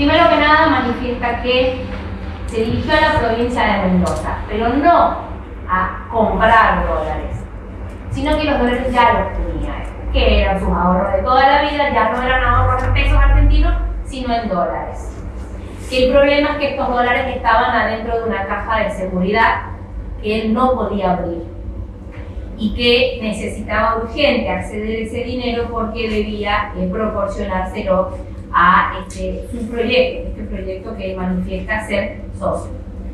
Primero que nada manifiesta que se dirigió a la provincia de Mendoza, pero no a comprar dólares, sino que los dólares ya los tenía, que eran sus ahorros de toda la vida, ya no eran ahorros en pesos argentinos, sino en dólares. Que el problema es que estos dólares estaban adentro de una caja de seguridad que él no podía abrir y que necesitaba urgente acceder a ese dinero porque debía proporcionárselo a su proyecto, este proyecto que él manifiesta ser socio.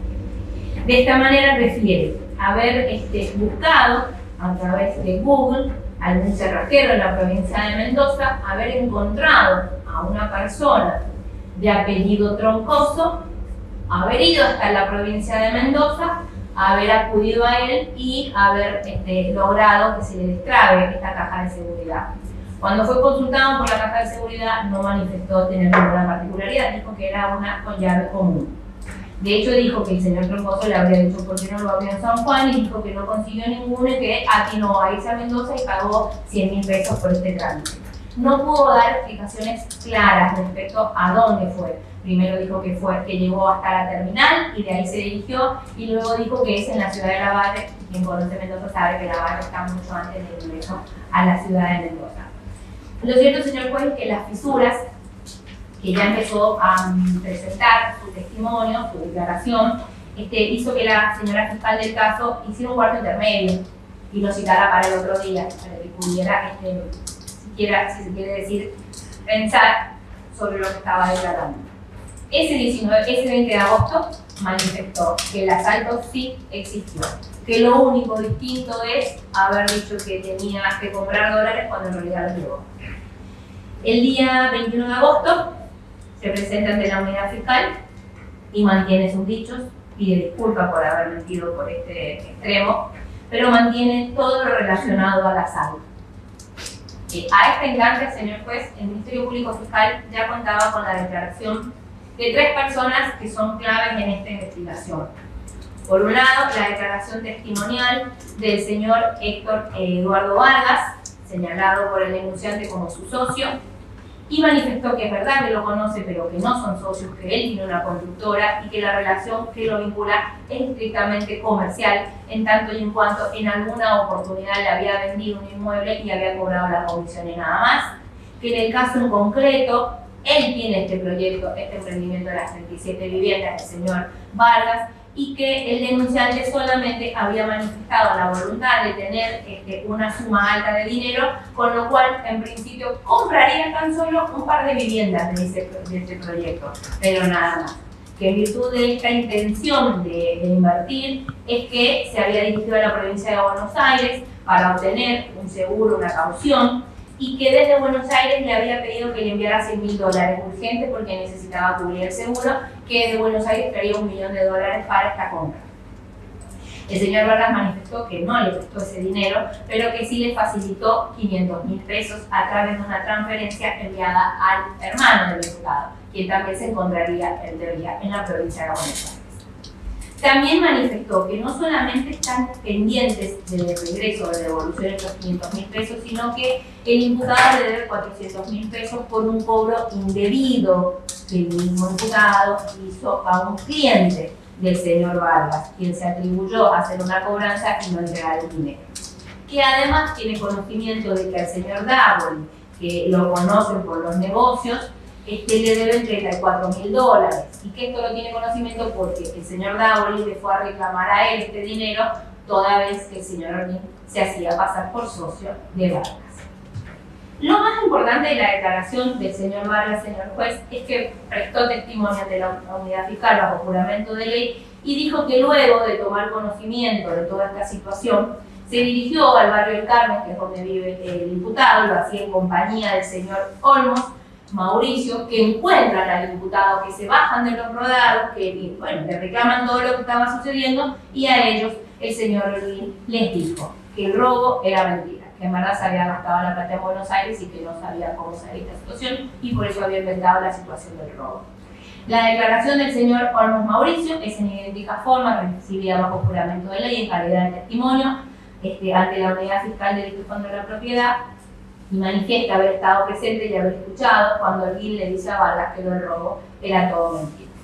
De esta manera refiere haber buscado a través de Google algún cerrajero en la provincia de Mendoza, haber encontrado a una persona de apellido Troncoso, haber ido hasta la provincia de Mendoza, haber acudido a él y haber logrado que se le destrabe esta caja de seguridad. Cuando fue consultado por la caja de seguridad no manifestó tener ninguna particularidad, dijo que era una con llave común. De hecho dijo que el señor Troncoso le habría dicho por qué no lo abrió en San Juan y dijo que no consiguió ninguno y que atinó a irse a Mendoza y pagó 100.000 pesos por este trámite. No pudo dar explicaciones claras respecto a dónde fue. Primero dijo que llegó hasta la terminal y de ahí se dirigió, y luego dijo que es en la ciudad de Lavalle. Quien conoce Mendoza sabe que Lavalle está mucho antes del ingreso a la ciudad de Mendoza. Lo cierto, señor juez, es que las fisuras que ya empezó a presentar su testimonio, su declaración, hizo que la señora fiscal del caso hiciera un cuarto intermedio y lo citara para el otro día, para que pudiera, si se quiere decir, pensar sobre lo que estaba declarando. Ese 20 de agosto manifestó que el asalto sí existió, que lo único distinto es haber dicho que tenía que comprar dólares cuando en realidad los llevó. El día 21 de agosto se presenta ante la unidad fiscal y mantiene sus dichos, pide disculpas por haber mentido por este extremo, pero mantiene todo lo relacionado al asalto. A este instante, señor juez, el Ministerio Público Fiscal ya contaba con la declaración de 3 personas que son claves en esta investigación. Por un lado, la declaración testimonial del señor Héctor Eduardo Vargas, señalado por el denunciante como su socio, y manifestó que es verdad que lo conoce, pero que no son socios, que él tiene una conductora y que la relación que lo vincula es estrictamente comercial, en tanto y en cuanto en alguna oportunidad le había vendido un inmueble y había cobrado la comisión y nada más, que en el caso en concreto, él tiene este proyecto, este emprendimiento de las 37 viviendas del señor Vargas, y que el denunciante solamente había manifestado la voluntad de tener una suma alta de dinero, con lo cual en principio compraría tan solo un par de viviendas de este proyecto, pero nada más. Que en virtud de esta intención de invertir es que se había dirigido a la provincia de Buenos Aires para obtener un seguro, una caución, y que desde Buenos Aires le había pedido que le enviara $100.000 urgente porque necesitaba cubrir el seguro, que desde Buenos Aires traía $1 millón para esta compra. El señor Vargas manifestó que no le prestó ese dinero, pero que sí le facilitó 500.000 pesos a través de una transferencia enviada al hermano del imputado, quien también se encontraría el día en la provincia de Buenos Aires. También manifestó que no solamente están pendientes del regreso o de devolución de estos 500.000 pesos, sino que el imputado le debe 400.000 pesos por un cobro indebido que el mismo imputado hizo a un cliente del señor Vargas, quien se atribuyó a hacer una cobranza y no entregar el dinero. Que además tiene conocimiento de que al señor Davoli, que lo conocen por los negocios, le deben $34.000, y que esto lo tiene conocimiento porque el señor Davoli le fue a reclamar a él este dinero toda vez que el señor Ornín se hacía pasar por socio de Vargas. Lo más importante de la declaración del señor Vargas, señor juez, es que prestó testimonio ante la unidad fiscal bajo juramento de ley y dijo que luego de tomar conocimiento de toda esta situación se dirigió al barrio del Carmen, que es donde vive el imputado, lo hacía en compañía del señor Olmos Mauricio, que encuentran al imputado, que se bajan de los rodados, que bueno, le reclaman todo lo que estaba sucediendo, y a ellos el señor Ornín les dijo que el robo era mentira, que en verdad se había gastado la plata en Buenos Aires y que no sabía cómo salir de esta situación y por eso había inventado la situación del robo. La declaración del señor Olmos Mauricio es en idéntica forma recibida bajo juramento de ley en calidad de testimonio ante la unidad fiscal del Delito de Fondo de la Propiedad, y manifiesta haber estado presente y haber escuchado cuando Holguín le dice a Vargas que lo del robo era todo mentira.